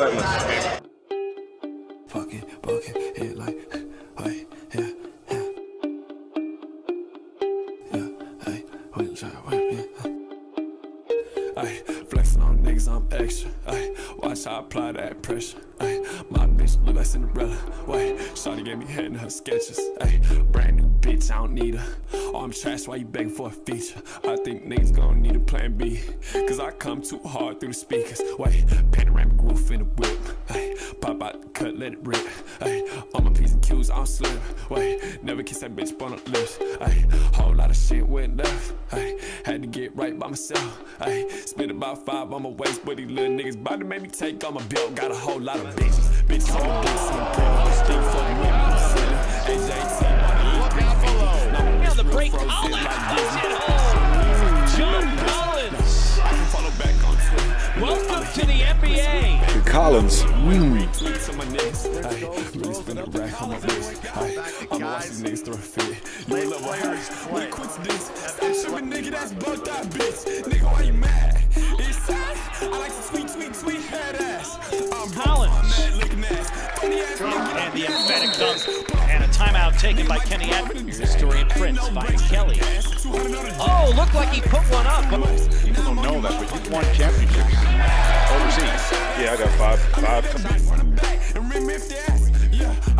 relentless. Fucking hit like, hey, yeah, yeah. Yeah, hey, wait, yeah. Ay, flexing on niggas, I'm extra. Ay, watch how I apply that pressure. Ay, my bitch look like Cinderella. Wait, shawty gave me head in her sketches. Ay, brand new bitch, I don't need her. Oh, I'm trash, why you begging for a feature? I think niggas gon' need a plan B, cause I come too hard through the speakers. Wait, panoramic roof in the whip. Ay, pop out the cut, let it rip. Ay, all my P's and Q's, I'm slim. Wait, never kiss that bitch on the lips. Ay, whole lot of shit went left. Ay, had to get right by myself. Ay, spent about 5 on my waist, but these little niggas bout to make me take on my belt. Got a whole lot of bitches. Bitches on the boots and pretty. Still fucking with me, I'm silly. AJT on the E350. Now the break, all that John Collins. I can follow back on Twitter. Welcome to the NBA. Collins. Retweets on my niggas. Really spend a rack on my wrist. I'ma watch these niggas throw a fit. You in love with her? What a coincidence. Stop shooting, nigga, that's bugged that bitch. Nigga, why you mad? It's sad. I like some sweet head ass. Collins. I'm looking ass. Funny ass nigga. And the emphatic dunk. And a timeout taken by Kenny Atkinson. Here's Dorian Prince finds Kelly. Oh, looked like he put one up. People don't know that, but you've won championships overseas. Yeah, I got five. And rim if they ask. Yeah.